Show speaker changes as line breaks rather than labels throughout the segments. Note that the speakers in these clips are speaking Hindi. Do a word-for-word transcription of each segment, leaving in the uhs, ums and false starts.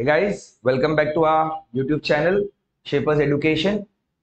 Hey guys, welcome back to our YouTube channel Shapers Education।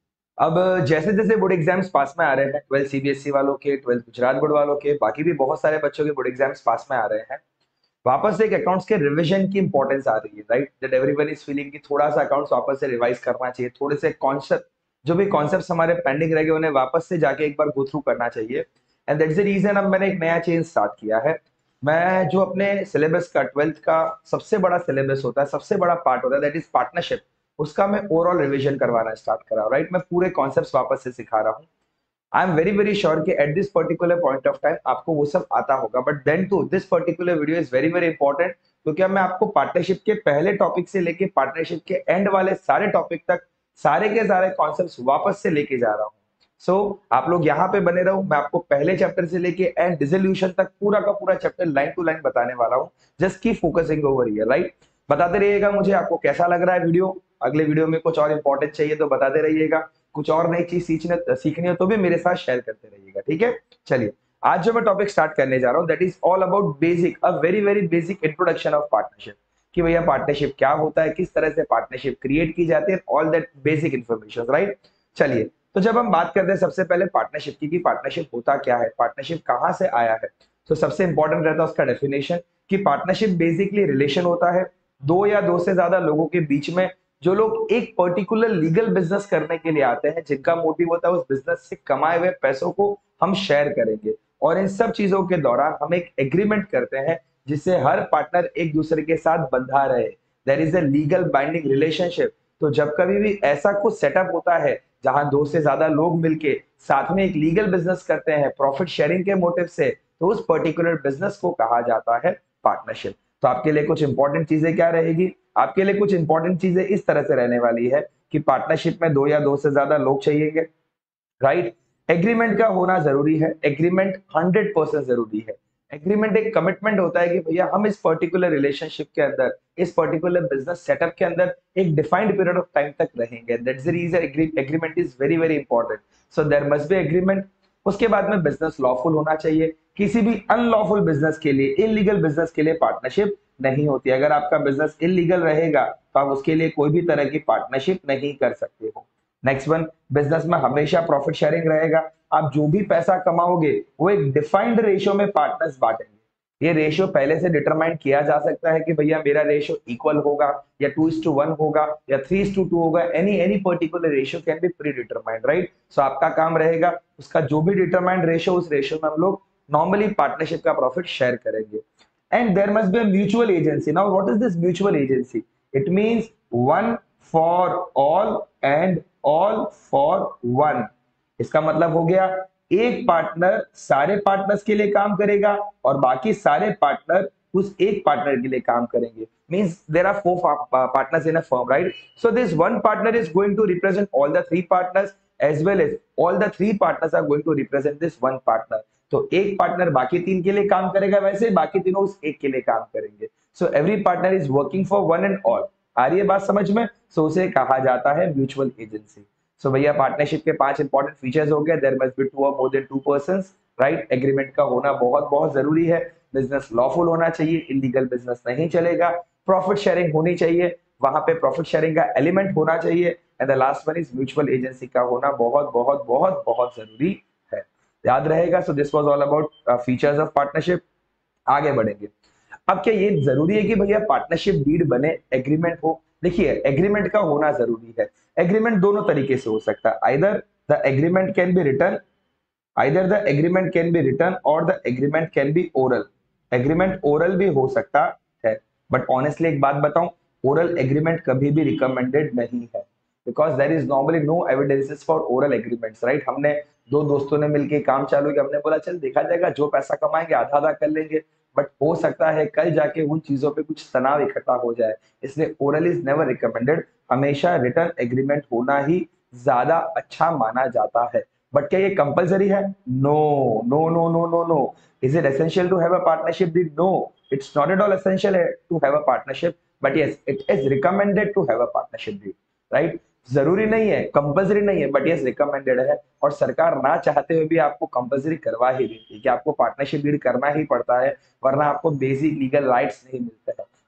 अब जैसे जैसे बोर्ड एग्जाम्स पास में आ रहे हैं, ट्वेल्थ सीबीएसई वालों के, ट्वेल्थ गुजरात बोर्ड वालों के, बाकी भी बहुत सारे बच्चों के बोर्ड एग्जाम्स पास में आ रहे हैं। वापस से एक अकाउंट्स के रिवीजन की इंपॉर्टेंस आ रही है, right? That everyone is feeling कि थोड़ा सा अकाउंट्स वापस से रिवाइज करना चाहिए, थोड़े से कॉन्सेप्ट, जो भी कॉन्सेप्ट्स हमारे पेंडिंग रह गए उन्हें वापस से जाके एक बार गो थ्रू करना चाहिए। एंड दैट्स द रीजन अब मैंने एक नया चेंज स्टार्ट किया है। मैं जो अपने सिलेबस का, ट्वेल्थ का सबसे बड़ा सिलेबस होता है, सबसे बड़ा पार्ट होता है, दैट इज पार्टनरशिप, उसका मैं ओवरऑल रिवीजन करवाना स्टार्ट करा, राइट? मैं पूरे कॉन्सेप्ट्स वापस से सिखा रहा हूँ। I am very very sure कि at this particular point of time आपको वो सब आता होगा, but then too this particular video is very very important, क्योंकि अब मैं आपको पार्टनरशिप के पहले टॉपिक से लेके पार्टनरशिप के एंड वाले सारे टॉपिक तक सारे के सारे कॉन्सेप्ट्स वापस से लेके जा रहा हूँ। सो so, आप लोग यहाँ पे बने रहो, मैं आपको पहले चैप्टर से लेके एंड डिसोल्यूशन तक पूरा का पूरा चैप्टर लाइन टू लाइन बताने वाला हूँ। Just keep focusing over here, right? बताते रहिएगा मुझे आपको कैसा लग रहा है वीडियो। अगले वीडियो में कुछ और इंपॉर्टेंट चाहिए तो बताते रहिएगा, कुछ और नई चीज सीखने सीखनी हो तो भी मेरे साथ शेयर करते रहिएगा, ठीक है? चलिए, आज जो मैं टॉपिक स्टार्ट करने जा रहा हूँ that is all about basic, a very very basic introduction of partnership, कि भैया पार्टनरशिप क्या होता है, किस तरह से पार्टनरशिप क्रिएट की जाती है, all that basic information, right? चलिए, तो जब हम बात करते हैं सबसे पहले पार्टनरशिप की, कि पार्टनरशिप होता क्या है, पार्टनरशिप कहाँ से आया है, तो सबसे इंपॉर्टेंट रहता है उसका डेफिनेशन, कि पार्टनरशिप बेसिकली रिलेशन होता है दो या दो से ज्यादा लोगों के बीच में, जो लोग एक पर्टिकुलर लीगल बिजनेस करने के लिए आते हैं, जिनका मोटिव होता है उस बिजनेस से कमाए हुए पैसों को हम शेयर करेंगे, और इन सब चीजों के दौरान हम एक एग्रीमेंट करते हैं जिससे हर पार्टनर एक दूसरे के साथ बंधा रहे। There is a legal binding relationship. तो जब कभी भी ऐसा कुछ सेटअप होता है जहां दो से ज्यादा लोग मिलके साथ में एक लीगल बिजनेस करते हैं प्रॉफिट शेयरिंग के मोटिव से, तो उस पर्टिकुलर बिजनेस को कहा जाता है पार्टनरशिप। तो आपके लिए कुछ इंपॉर्टेंट चीजें क्या रहेगी? आपके लिए कुछ इंपॉर्टेंट चीजें इस तरह से रहने वाली है कि पार्टनरशिप में दो या दो से ज्यादा लोग चाहिए, राइट? एग्रीमेंट का होना जरूरी है, एग्रीमेंट हंड्रेड परसेंट जरूरी है। एग्रीमेंट एक कमिटमेंट होता है कि भैया हम इस पर्टिकुलर रिलेशनशिप के अंदर, इस पर्टिकुलर बिजनेस सेटअप के अंदर एक डिफाइंड पीरियड ऑफ टाइम तक रहेंगे। That's the reason agreement is very very important. So there must be agreement. उसके बाद में बिजनेस लॉफुल होना चाहिए। किसी भी अनलॉफुल बिजनेस के लिए, इलीगल बिजनेस के लिए पार्टनरशिप नहीं होती। अगर आपका बिजनेस इलीगल रहेगा तो आप उसके लिए कोई भी तरह की पार्टनरशिप नहीं कर सकते हो। नेक्स्ट वन, बिजनेस में हमेशा प्रॉफिट शेयरिंग रहेगा। आप जो भी पैसा कमाओगे वो एक डिफाइंड रेशियो में पार्टनर्स बांटेंगे। ये रेशियो पहले से डिटरमाइन किया जा सकता है कि भैया मेरा रेशियो इक्वल होगा, या टू इज टू वन होगा, या थ्री इज टू टू होगा। Any any particular ratio can be predetermined, right? So आपका काम रहेगा उसका जो भी डिटरमाइंड रेशियो, उस रेशियो में हम लोग नॉर्मली पार्टनरशिप का प्रॉफिट शेयर करेंगे। And there must be a mutual agency. Now, what is this mutual agency? It means one for all and all for one. इसका मतलब हो गया एक पार्टनर सारे पार्टनर्स के लिए काम करेगा और बाकी सारे पार्टनर उस एक पार्टनर के लिए काम करेंगे। Means there are four partners in a firm, right? So this one partner is going to represent all the three partners, as well as all the three partners are going to represent this one partner. तो एक पार्टनर बाकी तीन के लिए काम करेगा, वैसे बाकी तीनों उस एक के लिए काम करेंगे। So every partner is working for one and all. आ रही है बात समझ में? सो so, उसे कहा जाता है म्यूचुअल एजेंसी। सो भैया पार्टनरशिप के पांच इंपॉर्टेंट फीचर्स हो गए। देयर मस्ट बी टू और more than two persons, right? Agreement का होना बहुत बहुत जरूरी है। बिजनेस लॉफुल होना चाहिए, इलीगल बिजनेस नहीं चलेगा। प्रॉफिट शेयरिंग होनी चाहिए, वहां पे प्रॉफिट शेयरिंग का एलिमेंट होना चाहिए। And the last one is mutual agency का होना बहुत बहुत बहुत बहुत जरूरी है। याद रहेगा। So this was all about features of partnership. आगे बढ़ेंगे। अब क्या ये जरूरी है कि भैया पार्टनरशिप डीड बने, एग्रीमेंट हो? देखिए, एग्रीमेंट का होना जरूरी है। एग्रीमेंट दोनों तरीके से हो सकता है। Either the agreement can be written either the agreement can be written और the agreement can be oral. Agreement oral भी हो सकता है, बट ऑनेस्टली एक बात बताऊं, ओरल एग्रीमेंट कभी भी रिकमेंडेड नहीं है, because there is normally no evidences for oral agreements, right? हमने दो दोस्तों ने मिलकर काम चालू किया, हमने बोला चल देखा जाएगा, जो पैसा कमाएंगे आधा आधा कर लेंगे, बट हो सकता है कल जाके उन चीजों पे कुछ तनाव इकट्ठा हो जाए, इसलिए ओरल इज नेवर रिकमेंडेड। हमेशा रिटर्न एग्रीमेंट होना ही ज्यादा अच्छा माना जाता है। बट क्या ये कंपलसरी है? No no no no no no. Is it essential to have a partnership deed? No, it's not at all essential to have a partnership, but yes it is recommended to have a partnership deed, right? जरूरी नहीं है, कंपलसरी नहीं है, बट यस रिकमेंडेड है। और सरकार ना चाहते हुए भी आपको कंपलसरी करवा ही देती है कि आपको पार्टनरशिप डीड करना ही पड़ता है, वरना आपको बेसिक लीगल राइट्स नहीं मिलते हैं।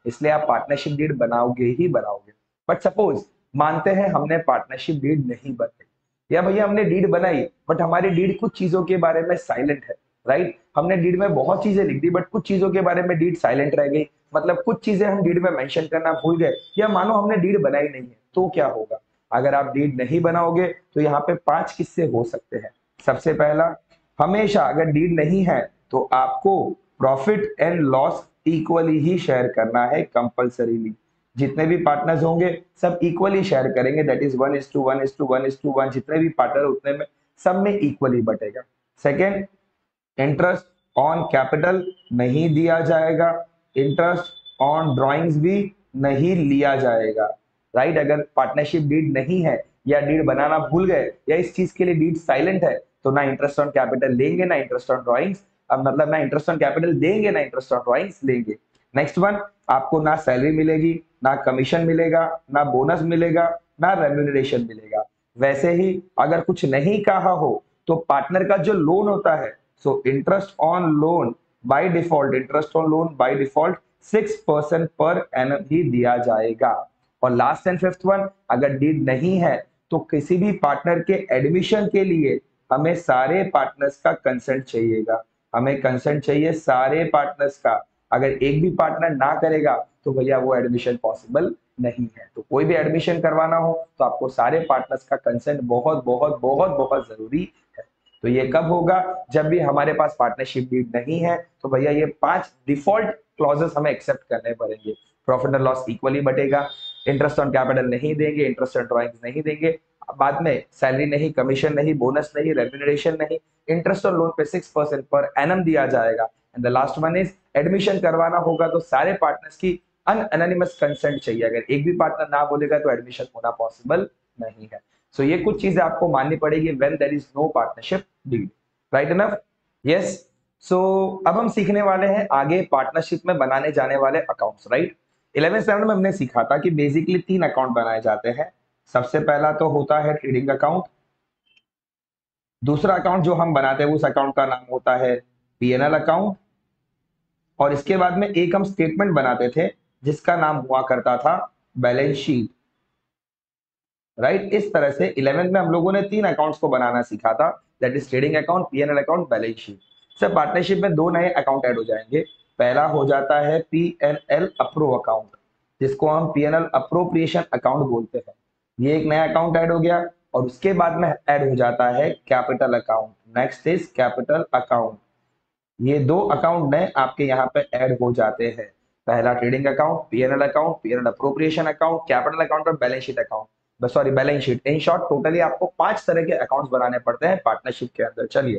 इसलिए आप पार्टनरशिप डीड बनाओगे ही बनाओगे। बट सपोज मानते हैं हमने पार्टनरशिप डीड नहीं बनाई, या भैया हमने डीड बनाई बट हमारी डीड कुछ चीजों के बारे में साइलेंट है, राइट। हमने डीड में बहुत चीजें लिख दी बट कुछ चीजों के बारे में डीड साइलेंट रह गई, मतलब कुछ चीजें हम डीड में मेंशन करना भूल गए, या मानो हमने डीड बनाई नहीं है, तो क्या होगा? अगर आप डीड नहीं बनाओगे तो यहाँ पे पांच किस्से हो सकते हैं। सबसे पहला, हमेशा अगर डीड नहीं है तो आपको प्रॉफिट एंड लॉस इक्वली ही शेयर करना है कंपल्सरीली। जितने भी पार्टनर्स होंगे सब इक्वली शेयर करेंगे, that is one is to one is to one is to one, जितने भी पार्टनर उतने में सब में इक्वली बटेगा। सेकेंड, इंटरेस्ट ऑन कैपिटल नहीं दिया जाएगा, इंटरेस्ट ऑन ड्रॉइंग्स भी नहीं लिया जाएगा, राइट। अगर पार्टनरशिप डीड नहीं है या डीड बनाना भूल गए या इस चीज के लिए डीड साइलेंट है तो ना इंटरेस्ट ऑन कैपिटल लेंगे ना इंटरेस्ट ऑन ड्रॉइंग्स, अब मतलब ना इंटरेस्ट ऑन कैपिटल देंगे ना इंटरेस्ट ऑन ड्रॉइंग्स लेंगे। नेक्स्ट वन, आपको ना सैलरी मिलेगी, ना कमीशन मिलेगा, ना बोनस मिलेगा, ना रेम्यूनरेशन मिलेगा। वैसे ही अगर कुछ नहीं कहा हो तो पार्टनर का जो लोन होता है, so interest on loan by default, interest on loan by default six percent per annum ही दिया जाएगा। और लास्ट एंड फिफ्थ वन, अगर डीड नहीं है तो किसी भी पार्टनर के एडमिशन के लिए हमें सारे पार्टनर्स का कंसेंट चाहिएगा, हमें कंसेंट चाहिए सारे पार्टनर्स का। अगर एक भी पार्टनर ना करेगा तो भैया वो एडमिशन पॉसिबल नहीं है। तो कोई भी एडमिशन करवाना हो तो आपको सारे पार्टनर्स का कंसेंट बहुत बहुत बहुत बहुत जरूरी है। तो ये कब होगा? जब भी हमारे पास पार्टनरशिप डीड नहीं है तो भैया ये पांच डिफॉल्ट क्लॉजेस हमें एक्सेप्ट करने पड़ेंगे। प्रॉफिट एंड लॉस इक्वली बटेगा, इंटरेस्ट ऑन कैपिटल नहीं देंगे, इंटरेस्ट ऑन ड्रॉइंग्स नहीं देंगे, बाद में सैलरी नहीं, कमीशन नहीं, बोनस नहीं, रेम्यूनरेशन नहीं, इंटरेस्ट ऑन लोन पे सिक्स परसेंट पर एनम दिया जाएगा। And the last one is admission करवाना होगा तो सारे पार्टनर्स की अनएनोनिमस कंसेंट चाहिए। अगर एक भी पार्टनर ना बोलेगा तो एडमिशन होना पॉसिबल नहीं है। सो so, ये कुछ चीजें आपको माननी पड़ेगी when there is no partnership deed, right enough? Yes. So अब हम सीखने वाले हैं आगे पार्टनरशिप में बनाने जाने वाले अकाउंट्स, राइट। इलेवेंथ स्टैंडर्ड में हमने सीखा था कि बेसिकली तीन अकाउंट बनाए जाते हैं। सबसे पहला तो होता है ट्रेडिंग अकाउंट, दूसरा अकाउंट जो हम बनाते हैं उस अकाउंट का नाम होता है पीएनएल अकाउंट, और इसके बाद में एक हम स्टेटमेंट बनाते थे जिसका नाम हुआ करता था बैलेंस शीट, राइट। इस तरह से इलेवेंथ में हम लोगों ने तीन अकाउंट्स को बनाना सीखा था, that is trading account, PNL account, balance sheet. Sir partnership में दो नए अकाउंट ऐड हो जाएंगे। पहला हो जाता है पीएनएल अप्रो अकाउंट, जिसको हम पीएनएल अप्रोप्रिएशन अकाउंट बोलते हैं। ये एक नया अकाउंट ऐड हो गया, और उसके बाद में ऐड हो जाता है capital account. Next is capital account. ये दो अकाउंट नए आपके यहाँ पे ऐड हो जाते हैं। पहला trading account, PNL account, PNL appropriation account, capital account और balance sheet account, sorry balance sheet. In short totally आपको पांच तरह के अकाउंट्स बनाने पड़ते हैं पार्टनरशिप के अंदर। चलिए,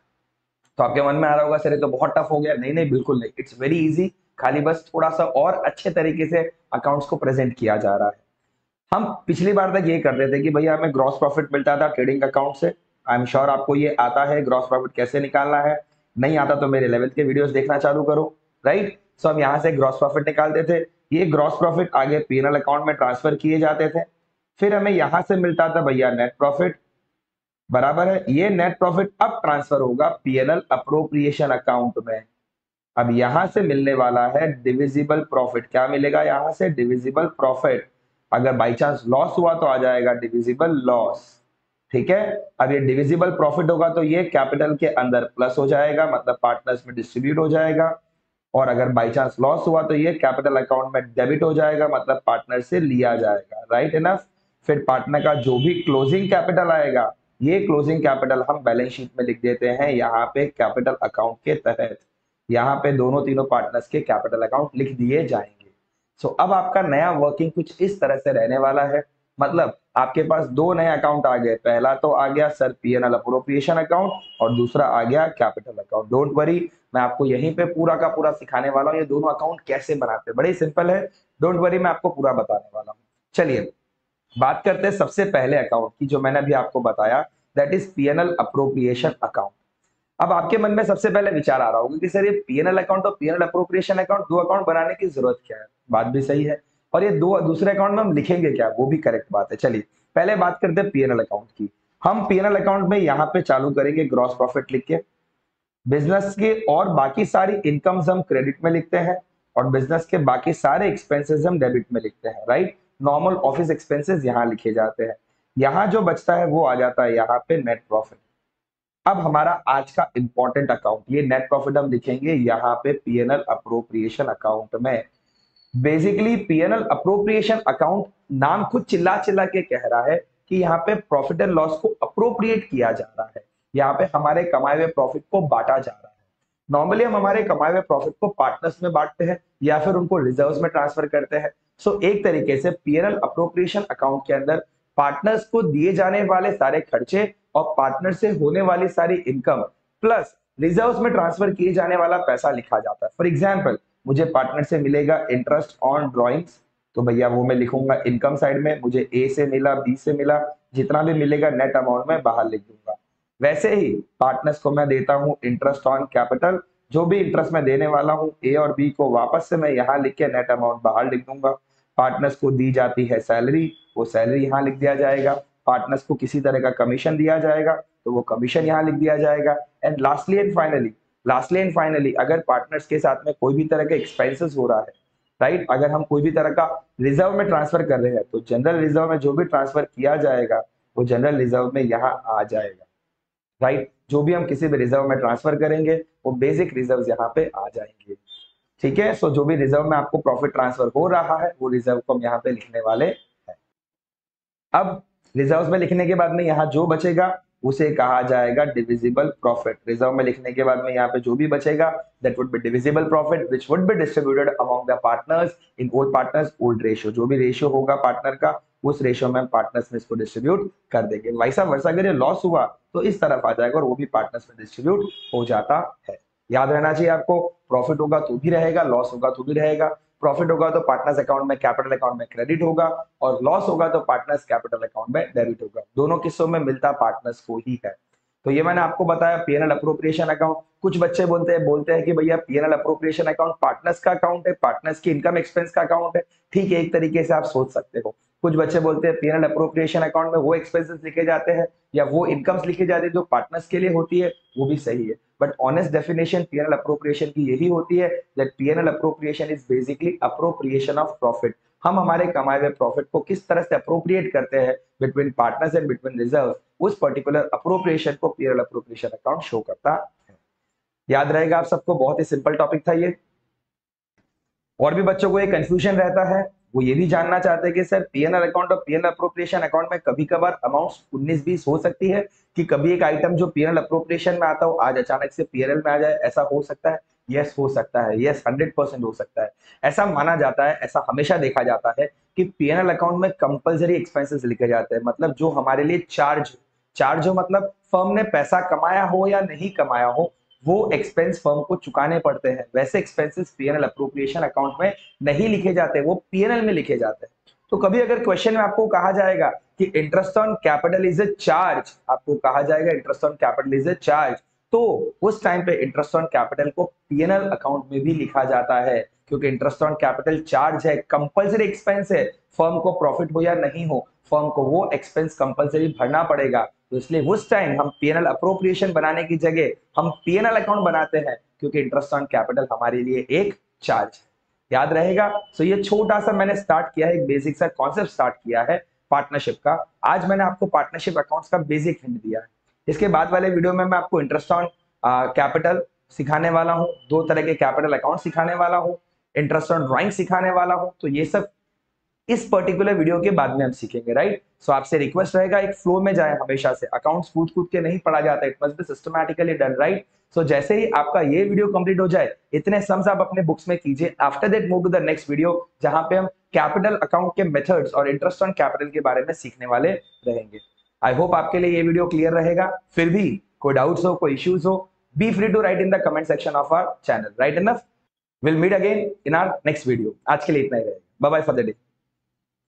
तो आपके मन में आ रहा होगा सर ये तो बहुत टफ हो गया। नहीं नहीं, बिल्कुल नहीं, इट्स वेरी इजी, खाली बस थोड़ा सा और अच्छे तरीके से अकाउंट्स को प्रेजेंट किया जा रहा है। हम पिछली बार तक ये करते थे कि भैया हमें ग्रॉस प्रॉफिट मिलता था ट्रेडिंग अकाउंट से। आई एम श्योर आपको ये आता है ग्रॉस प्रॉफिट कैसे निकालना है। नहीं आता तो मेरे इलेवेंथ के वीडियोस देखना चालू करो, राइट। सो हम यहाँ से ग्रॉस प्रॉफिट निकालते थे, ये ग्रॉस प्रॉफिट आगे पीएनएल अकाउंट में ट्रांसफर किए जाते थे। फिर हमें यहाँ से मिलता था भैया नेट प्रॉफिट, बराबर है। ये नेट प्रॉफिट अब ट्रांसफर होगा पीएनएल अप्रोप्रिएशन अकाउंट में। अब यहां से मिलने वाला है डिविजिबल प्रॉफिट। क्या मिलेगा यहां से? Divisible profit. अगर बाई चांस लॉस हुआ तो आ जाएगा डिविजिबल लॉस, ठीक है। अब ये डिविजिबल प्रॉफिट होगा तो ये कैपिटल के अंदर प्लस हो जाएगा, मतलब पार्टनर्स में डिस्ट्रीब्यूट हो जाएगा। और अगर बाई चांस लॉस हुआ तो ये कैपिटल अकाउंट में डेबिट हो जाएगा, मतलब पार्टनर से लिया जाएगा, राइट इनफ। फिर पार्टनर का जो भी क्लोजिंग कैपिटल आएगा, ये क्लोजिंग कैपिटल हम बैलेंस शीट में लिख देते हैं यहाँ पे कैपिटल अकाउंट के तहत। यहाँ पे दोनों तीनों पार्टनर्स के कैपिटल अकाउंट लिख दिए जाएंगे। सो so, अब आपका नया वर्किंग कुछ इस तरह से रहने वाला है, मतलब आपके पास दो नए अकाउंट आ गए। पहला तो आ गया सर पीएनएल अप्रोप्रिएशन अकाउंट, और दूसरा आ गया कैपिटल अकाउंट। डोंट वरी, मैं आपको यहीं पे पूरा का पूरा सिखाने वाला हूँ ये दोनों अकाउंट कैसे बनाते हैं, बड़े सिंपल है। डोंट वरी, मैं आपको पूरा बताने वाला हूँ। चलिए बात करते हैं सबसे पहले अकाउंट की, जो मैंने अभी आपको बताया, that is PNL appropriation account. अब आपके मन में सबसे पहले विचार आ रहा होगा कि सर ये पीएनएल अकाउंट और पीएनएल अप्रोप्रिएशन अकाउंट, दो अकाउंट बनाने की जरूरत क्या है? बात भी सही है, और ये दो दूसरे अकाउंट में हम लिखेंगे क्या? वो भी करेक्ट बात है। चलिए पहले बात करते हैं पीएनएल अकाउंट की। हम पीएनएल अकाउंट में यहाँ पे चालू करेंगे ग्रॉस प्रॉफिट लिख के। बिजनेस के और बाकी सारी इनकम्स हम क्रेडिट में लिखते हैं, और बिजनेस के बाकी सारे एक्सपेंसेस हम डेबिट में लिखते हैं, राइट। नॉर्मल ऑफिस एक्सपेंसेस यहाँ लिखे जाते हैं। यहाँ जो बचता है वो आ जाता है यहाँ पे नेट प्रॉफिट। अब हमारा आज का इंपॉर्टेंट अकाउंट, ये नेट प्रॉफिट हम लिखेंगे यहाँ पे पीएनएल अप्रोप्रिएशन अकाउंट में। बेसिकली पीएनएल अप्रोप्रिएशन अकाउंट नाम खुद चिल्ला चिल्ला के कह रहा है कि यहाँ पे प्रॉफिट एंड लॉस को अप्रोप्रिएट किया जा रहा है, यहाँ पे हमारे कमाए हुए प्रॉफिट को बांटा जा रहा है। नॉर्मली हम हमारे कमाए हुए प्रॉफिट को पार्टनर्स में बांटते हैं या फिर उनको रिजर्व्स में ट्रांसफर करते हैं। सो so, एक तरीके से पीएनएल अप्रोप्रिएशन अकाउंट के अंदर पार्टनर्स को दिए जाने वाले सारे खर्चे और पार्टनर से होने वाली सारी इनकम प्लस रिजर्व्स में ट्रांसफर किए जाने वाला पैसा लिखा जाता है। फॉर एग्जाम्पल, मुझे पार्टनर से मिलेगा इंटरेस्ट ऑन ड्रॉइंग्स, तो भैया वो मैं लिखूंगा इनकम साइड में। मुझे ए से मिला, बी से मिला, जितना भी मिलेगा नेट अमाउंट में बाहर लिख दूंगा। वैसे ही पार्टनर्स को मैं देता हूं इंटरेस्ट ऑन कैपिटल, जो भी इंटरेस्ट मैं देने वाला हूं ए और बी को वापस से मैं यहाँ लिख के नेट अमाउंट बाहर लिख दूंगा। पार्टनर्स को दी जाती है सैलरी, वो सैलरी यहाँ लिख दिया जाएगा। पार्टनर्स को किसी तरह का कमीशन दिया जाएगा तो वो कमीशन यहाँ लिख दिया जाएगा। And lastly and finally lastly and finally अगर पार्टनर्स के साथ में कोई भी तरह का एक्सपेंसेस हो रहा है, राइट, अगर हम कोई भी तरह का रिजर्व में ट्रांसफर कर रहे हैं तो जनरल रिजर्व में जो भी ट्रांसफर किया जाएगा वो जनरल रिजर्व में यहाँ आ जाएगा, राइट। जो भी हम किसी भी रिजर्व में ट्रांसफर करेंगे वो बेसिक रिजर्व यहाँ पे आ जाएंगे, ठीक है। सो जो भी रिजर्व में आपको प्रॉफिट ट्रांसफर हो रहा है वो रिजर्व को हम यहाँ पे लिखने वाले हैं। अब रिजर्व में लिखने के बाद में यहाँ जो बचेगा उसे कहा जाएगा डिविजिबल प्रॉफिट। रिजर्व में लिखने के बाद में यहाँ पे जो भी बचेगा that would be divisible profit which would be distributed among the partners in old partners old ratio. जो भी रेशियो होगा पार्टनर का उस रेशियो में पार्टनर्स में इसको डिस्ट्रीब्यूट कर देंगे। वैसा वर्षा अगर ये लॉस हुआ तो इस तरफ आ जाएगा और वो भी पार्टनर्स में डिस्ट्रीब्यूट हो जाता है। याद रहना चाहिए आपको, प्रॉफिट होगा तो भी रहेगा, लॉस होगा तो भी रहेगा। प्रॉफिट होगा तो पार्टनर्स अकाउंट में कैपिटल अकाउंट में क्रेडिट होगा और लॉस होगा तो पार्टनर्स कैपिटल अकाउंट में डेबिट होगा। दोनों किस्सों में मिलता पार्टनर्स को ही है। तो ये मैंने आपको बताया पीएनएल अप्रोप्रिएशन अकाउंट। कुछ बच्चे बोलते हैं बोलते हैं कि भैया पीएनएल अप्रोप्रिएशन अकाउंट पार्टनर्स का अकाउंट है, पार्टनर्स की इनकम एक्सपेंस का अकाउंट है। ठीक है, एक तरीके से आप सोच सकते हो। कुछ बच्चे बोलते हैं पीएनएल अप्रोप्रिएशन अकाउंट में वो एक्सपेंसेस लिखे जाते हैं या वो इनकम्स लिखी जाती है जो पार्टनर्स के लिए होती है, वो भी सही है। But honest definition PNL appropriation की यही होती है that PNL appropriation is basically appropriation of profit. हम हमारे कमाए हुए प्रॉफिट को किस तरह से अप्रोप्रिएट करते हैं between partners and between reserve, उस पर्टिकुलर अप्रोप्रिएशन को पीएनएल अप्रोप्रिएशन अकाउंट शो करता है। याद रहेगा आप सबको, बहुत ही सिंपल टॉपिक था ये। और भी बच्चों को ये कंफ्यूजन रहता है, वो ये भी जानना चाहते हैं कि सर पीएनएल अकाउंट और पीएनएल अप्रोप्रिएशन अकाउंट में कभी कभार अमाउंट्स उन्नीस बीस हो सकती है कि कभी एक आइटम जो पीएनएल अप्रोप्रिएशन में आता हो आज अचानक से पीएनएल में आ जाए, ऐसा हो सकता है? यस हो सकता है, यस हंड्रेड परसेंट हो सकता है। ऐसा माना जाता है, ऐसा हमेशा देखा जाता है कि पीएनएल अकाउंट में कंपलसरी एक्सपेंसेस लिखे जाते हैं। मतलब जो हमारे लिए चार्ज चार्ज हो, मतलब फर्म ने पैसा कमाया हो या नहीं कमाया हो वो एक्सपेंस फर्म को चुकाने पड़ते हैं। वैसे एक्सपेंसेस पीएनएल अप्रोप्रिएशन अकाउंट में नहीं लिखे जाते, वो पीएनएल में लिखे जाते हैं। तो कभी अगर क्वेश्चन में आपको कहा जाएगा कि interest on capital is a charge, आपको कहा जाएगा interest on capital is a charge, तो उस टाइम पे इंटरेस्ट ऑन कैपिटल को पीएनएल अकाउंट में भी लिखा जाता है, क्योंकि इंटरेस्ट ऑन कैपिटल चार्ज है, कंपलसरी एक्सपेंस है। फर्म को प्रॉफिट हो या नहीं हो, फर्म को वो एक्सपेंस कंपलसरी भरना पड़ेगा। तो इसलिए उस टाइम हम पीएनएल अप्रोप्रिएशन बनाने की जगह हम पीएनएल अकाउंट बनाते हैं, क्योंकि इंटरेस्ट ऑन कैपिटल हमारे लिए एक चार्ज है। याद रहेगा। सो ये छोटा सा मैंने स्टार्ट किया है, एक बेसिक सा कॉन्सेप्ट स्टार्ट किया है पार्टनरशिप का। आज मैंने आपको पार्टनरशिप अकाउंट्स का बेसिक हिंट दिया है। इसके बाद वाले वीडियो में मैं आपको इंटरेस्ट ऑन कैपिटल सिखाने वाला हूँ, दो तरह के कैपिटल अकाउंट सिखाने वाला हूँ, इंटरेस्ट ऑन ड्राइंग सिखाने वाला हूँ। तो ये सब इस पर्टिकुलर वीडियो के बाद में हम सीखेंगे, राइट। सो आपसे रिक्वेस्ट रहेगा एक फ्लो में जाए, हमेशा से अकाउंट्स कूद कूद के नहीं पढ़ा जाता, it must be systematically done, right. So जैसे ही आपका ये वीडियो कंप्लीट हो जाए इतने सम्स आप अपने बुक्स में कीजिए। After that move to the next video जहां पे हम कैपिटल अकाउंट के मेथड्स और इंटरेस्ट ऑन कैपिटल के बारे में सीखने वाले रहेंगे। आई होप आपके लिए ये वीडियो क्लियर रहेगा। फिर भी कोई डाउट्स हो, कोई इश्यूज हो, be free to write in the comment section of our channel, right enough. Will meet again in our next video. आज के लिए इतना ही रहेगा। Bye bye for the day.